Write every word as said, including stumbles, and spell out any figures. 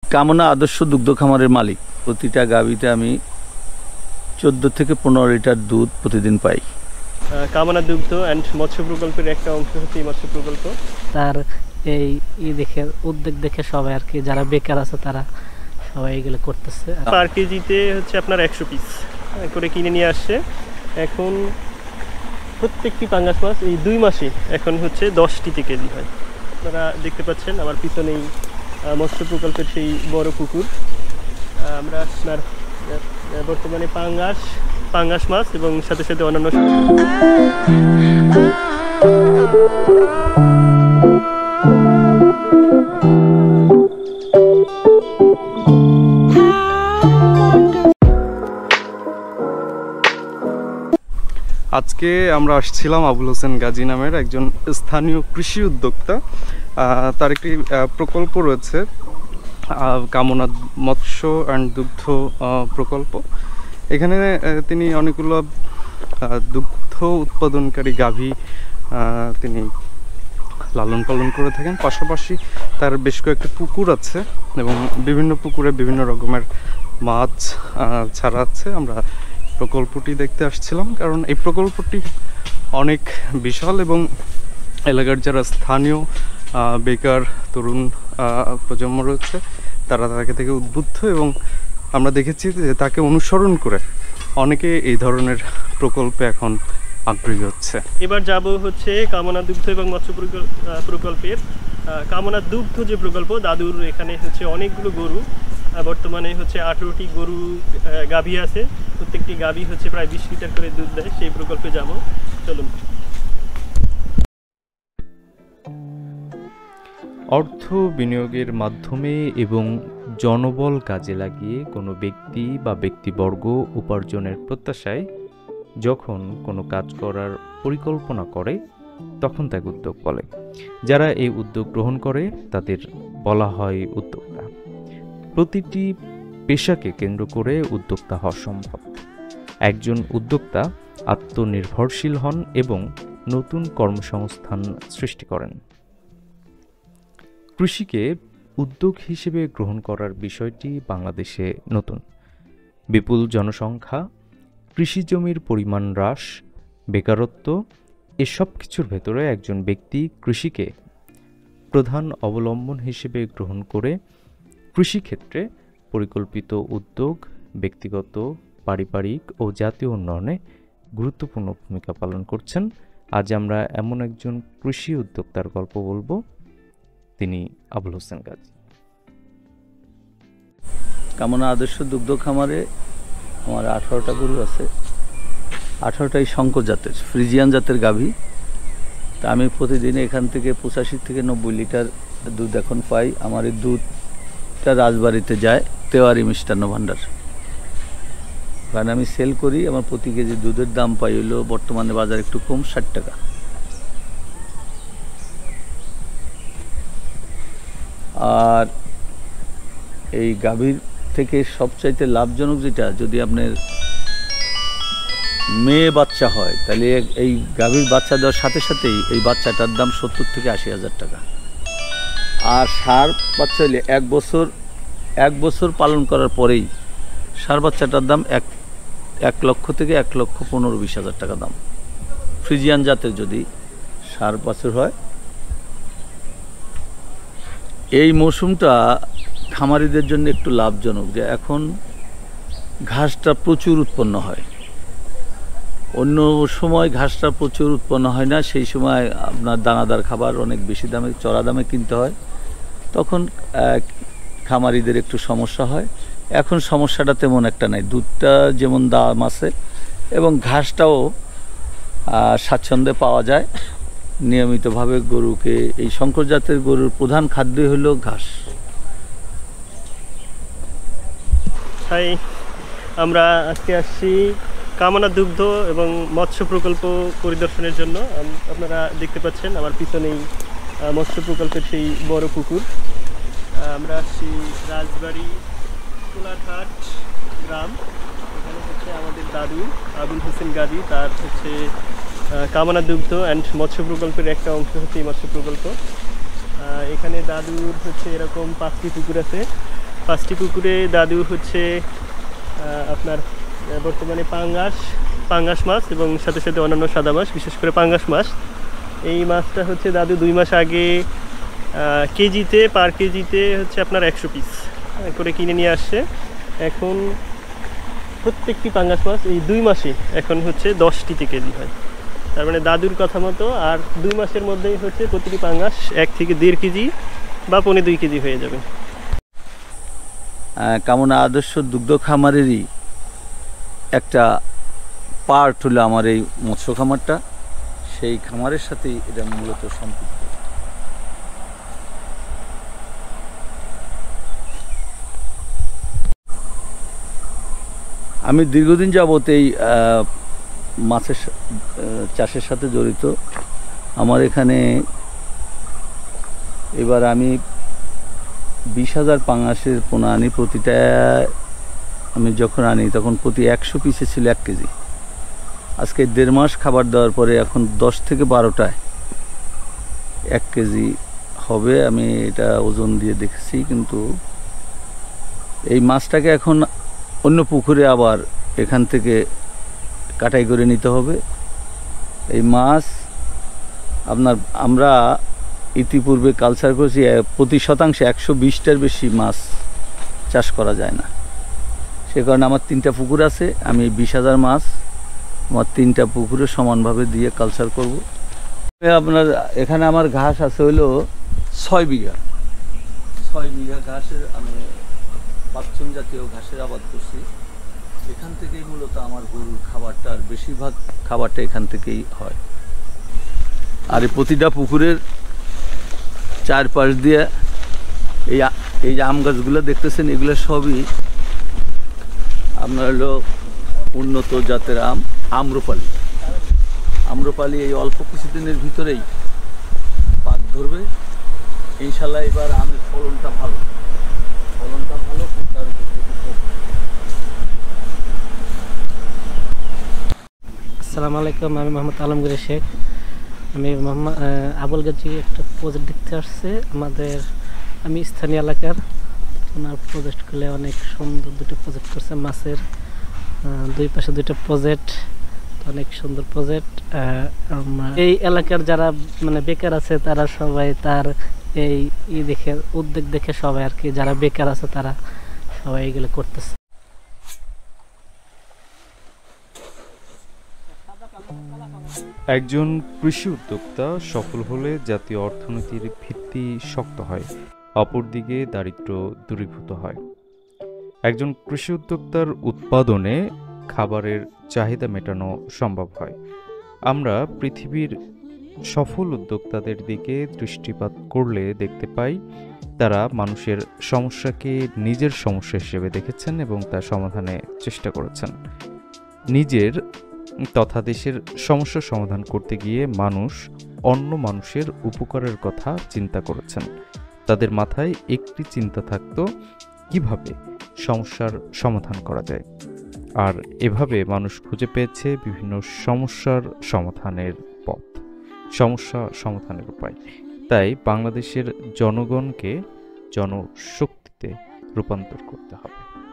কামনা আদর্শ দুগ্ধ খামারের মালিক। প্রতিটা গাভীতে আমি চোদ্দো থেকে পনেরো লিটার দুধ প্রতিদিন পাই। কামনা দুগ্ধ অ্যান্ড মৎস্য প্রকল্পের একটা অংশ হচ্ছে এই মৎস্য প্রকল্প। তার এই ই দেখে উদ্যোগ দেখে সবাই আর কি যারা বেকার আছে তারা সবাই এগুলো করতেছে। পার কেজিতে হচ্ছে আপনার একশো পিস করে কিনে নিয়ে আসছে। এখন প্রত্যেকটি পাঙ্গাস মাছ এই দুই মাসে এখন হচ্ছে দশটিতে কেজি হয়। আপনারা দেখতে পাচ্ছেন আমার পিছনেই মৎস্য প্রকল্পের সেই বড় পুকুর। আমরা আপনার বর্তমানে পাঙ্গাস পাঙ্গাস মাছ এবং সাথে সাথে অন্যান্য আজকে আমরা আসছিলাম আবুল হোসেন গাজী নামের একজন স্থানীয় কৃষি উদ্যোক্তা। তার একটি প্রকল্প রয়েছে কামনা মৎস্য অ্যান্ড দুগ্ধ প্রকল্প। এখানে তিনি অনেকগুলো দুগ্ধ উৎপাদনকারী গাভী তিনি লালন পালন করে থাকেন। পাশাপাশি তার বেশ কয়েকটি পুকুর আছে এবং বিভিন্ন পুকুরে বিভিন্ন রকমের মাছ ছাড়া আছে। আমরা প্রকল্পটি দেখতে আসছিলাম কারণ এই প্রকল্পটি অনেক বিশাল এবং এলাকার যারা স্থানীয় বেকার তরুণ প্রজন্ম রয়েছে তারা তাকে থেকে উদ্বুদ্ধ এবং আমরা দেখেছি যে তাকে অনুসরণ করে অনেকে এই ধরনের প্রকল্পে এখন আগ্রহী হচ্ছে। এবার যাব হচ্ছে কামনা দুগ্ধ এবং মৎস্য প্রকল্পের কামনা দুগ্ধ যে প্রকল্প, দাদুর এখানে হচ্ছে অনেকগুলো গরু, বর্তমানে হচ্ছে আঠেরোটি গরু গাভী আছে। প্রত্যেকটি গাভী হচ্ছে প্রায় বিশ লিটার করে দুধ দেয়। সেই প্রকল্পে যাব, চলুন। অর্থ বিনিয়োগের মাধ্যমে এবং জনবল কাজে লাগিয়ে কোনো ব্যক্তি বা ব্যক্তিবর্গ উপার্জনের প্রত্যাশায় যখন কোনো কাজ করার পরিকল্পনা করে তখন তাকে উদ্যোগ বলে। যারা এই উদ্যোগ গ্রহণ করে তাদের বলা হয় উদ্যোক্তা। প্রতিটি পেশাকে কেন্দ্র করে উদ্যোক্তা হওয়া সম্ভব। একজন উদ্যোক্তা আত্মনির্ভরশীল হন এবং নতুন কর্মসংস্থান সৃষ্টি করেন। কৃষিকে উদ্যোগ হিসেবে গ্রহণ করার বিষয়টি বাংলাদেশে নতুন। বিপুল জনসংখ্যা, কৃষি জমির পরিমাণ হ্রাস, বেকারত্ব, এসব কিছুর ভেতরে একজন ব্যক্তি কৃষিকে প্রধান অবলম্বন হিসেবে গ্রহণ করে কৃষিক্ষেত্রে পরিকল্পিত উদ্যোগ ব্যক্তিগত, পারিবারিক ও জাতীয় উন্নয়নে গুরুত্বপূর্ণ ভূমিকা পালন করছেন। আজ আমরা এমন একজন কৃষি উদ্যোক্তার গল্প বলবো, তিনি আবুল হোসেন গাজী। কামনা আদর্শ দুগ্ধ খামারে আমার আঠারোটা গরু আছে। আঠারোটাই শঙ্কর জাতের ফ্রিজিয়ান জাতের গাভী। তা আমি প্রতিদিন এখান থেকে পঁচাশি থেকে নব্বই লিটার দুধ এখন পাই। আমার এই দুধটা রাজবাড়িতে যায়, তেওয়ারি মিষ্টান্ন ভাণ্ডার। কারণ আমি সেল করি, আমার প্রতি কেজি দুধের দাম পাই হলো বর্তমানে বাজার একটু কম, ষাট টাকা। আর এই গাভীর থেকে সবচাইতে লাভজনক যেটা, যদি আপনার মেয়ে বাচ্চা হয় তাহলে এই গাভীর বাচ্চা দেওয়ার সাথে সাথেই এই বাচ্চাটার দাম সত্তর থেকে আশি হাজার টাকা। আর ষাঁড় বাচ্চা হলে এক বছর এক বছর পালন করার পরেই ষাঁড় বাচ্চাটার দাম এক এক লক্ষ থেকে এক লক্ষ পনেরো বিশ হাজার টাকা দাম। ফ্রিজিয়ান জাতের যদি ষাঁড় বছর হয়। এই মৌসুমটা খামারিদের জন্য একটু লাভজনক, যে এখন ঘাসটা প্রচুর উৎপন্ন হয়। অন্য সময় ঘাসটা প্রচুর উৎপন্ন হয় না, সেই সময় আপনার দানাদার খাবার অনেক বেশি দামে চড়া দামে কিনতে হয়, তখন খামারিদের একটু সমস্যা হয়। এখন সমস্যাটা তেমন একটা নাই, দুধটা যেমন দাম আছে এবং ঘাসটাও স্বাচ্ছন্দ্যে পাওয়া যায় নিয়মিতভাবে। গরুকে এই শঙ্কর জাতের গরুর প্রধান খাদ্যই হলো ঘাস। তাই আমরা আজকে আসছি কামনা দুগ্ধ এবং মৎস্য প্রকল্প পরিদর্শনের জন্য। আপনারা দেখতে পাচ্ছেন আমার পিছনেই মৎস্য প্রকল্পের সেই বড় পুকুর। আমরা আসছি রাজবাড়ি কোলার গ্রাম। এখানে হচ্ছে আমাদের দাদু আবুল হোসেন গাজী, তার হচ্ছে কামনা দুগ্ধ অ্যান্ড মৎস্য প্রকল্পের একটা অংশ হচ্ছে এই মৎস্য প্রকল্প। এখানে দাদুর হচ্ছে এরকম পাঁচটি পুকুর আছে। পাঁচটি পুকুরে দাদু হচ্ছে আপনার বর্তমানে পাঙ্গাস পাঙ্গাস মাছ এবং সাথে সাথে অন্যান্য সাদা মাছ, বিশেষ করে পাঙ্গাস মাছ, এই মাছটা হচ্ছে দাদু দুই মাস আগে কেজিতে পার কেজিতে হচ্ছে আপনার একশো পিস করে কিনে নিয়ে আসছে। এখন প্রত্যেকটি পাঙ্গাস মাছ এই দুই মাসে এখন হচ্ছে দশটিতে কেজি হয়। তার মানে দাদুর কথা মতো আর দুই মাসের মধ্যেই হচ্ছে প্রতিটি পাঙ্গাস এক থেকে দেড় কেজি বা পৌনে দুই কেজি হয়ে যাবে। কামনা আদর্শ দুগ্ধ খামারেরই একটা পার্ট হলো আমার এই মৎস্য খামারটা, সেই খামারের সাথেই এটা মূলত সম্পৃক্ত। আমি দীর্ঘদিন যাবত এই মাছের চাষের সাথে জড়িত। আমার এখানে এবার আমি বিশ হাজার পাঙাশের পোনা আনি। প্রতিটা আমি যখন আনি তখন প্রতি একশো পিসে ছিল এক কেজি। আজকে দেড় মাস খাবার দেওয়ার পরে এখন দশ থেকে বারোটায় এক কেজি হবে। আমি এটা ওজন দিয়ে দেখেছি, কিন্তু এই মাছটাকে এখন অন্য পুকুরে আবার এখান থেকে কাটাই করে নিতে হবে। এই মাছ আপনার আমরা ইতিপূর্বে কালচার করেছি, প্রতি শতাংশে একশো বিশটার বেশি মাছ চাষ করা যায় না। সে কারণে আমার তিনটা পুকুর আছে। আমি বিশ হাজার মাছ আমার তিনটা পুকুরে সমানভাবে দিয়ে কালচার করব। আপনার এখানে আমার ঘাস আছে হইলো ছয় বিঘা ছয় বিঘা ঘাসের আমি পাঁচচন জাতীয় ঘাসের আবাদ করছি। এখান থেকেই মূলত আমার গরুর খাবারটার বেশিরভাগ খাবারটা এখান থেকেই হয়। আর এই প্রতিটা পুকুরের চারপাশ দিয়ে এই এই যে আম গাছগুলো দেখতেছেন, এগুলো সবই আপনার হলো উন্নত জাতের আম, আম্রপালি। আম্রপালি এই অল্প কিছুদিনের ভিতরেই পাক ধরবে ইনশাল্লাহ। এবার আমের ফলনটা ভালো ফলনটা ভালো তার উপর থেকে কম। আসসালামু আলাইকুম, আমি মোহাম্মদ আলমগীর শেখ। আমি মোহাম্মদ আবুল গাজি একটা প্রজেক্ট দেখতে আসছে আমাদের। আমি স্থানীয় এলাকার, ওনার প্রজেক্টগুলো অনেক সুন্দর দুটো প্রজেক্ট করছে মাছের, দুই পাশে দুইটা প্রজেক্ট, অনেক সুন্দর প্রজেক্ট। এই এলাকার যারা মানে বেকার আছে তারা সবাই তার এই ই দেখে উদ্যোগ দেখে সবাই আর কি যারা বেকার আছে তারা সবাই এগুলো করতেছে। একজন কৃষি উদ্যোক্তা সফল হলে জাতীয় অর্থনীতির ভিত্তি শক্ত হয়, অপরদিকে দারিদ্র্য দূরীভূত হয়। একজন কৃষি উদ্যোক্তার উৎপাদনে খাবারের চাহিদা মেটানো সম্ভব হয়। আমরা পৃথিবীর সফল উদ্যোক্তাদের দিকে দৃষ্টিপাত করলে দেখতে পাই তারা মানুষের সমস্যাকে নিজের সমস্যা হিসেবে দেখেছেন এবং তা সমাধানে চেষ্টা করেছেন। নিজের তথা দেশের সমস্যা সমাধান করতে গিয়ে মানুষ অন্য মানুষের উপকারের কথা চিন্তা করেছেন। তাদের মাথায় একটি চিন্তা থাকতো কিভাবে সমস্যার সমাধান করা যায়, আর এভাবে মানুষ খুঁজে পেয়েছে বিভিন্ন সমস্যার সমাধানের পথ, সমস্যা সমাধানের উপায়। তাই বাংলাদেশের জনগণকে জনশক্তিতে রূপান্তর করতে হবে।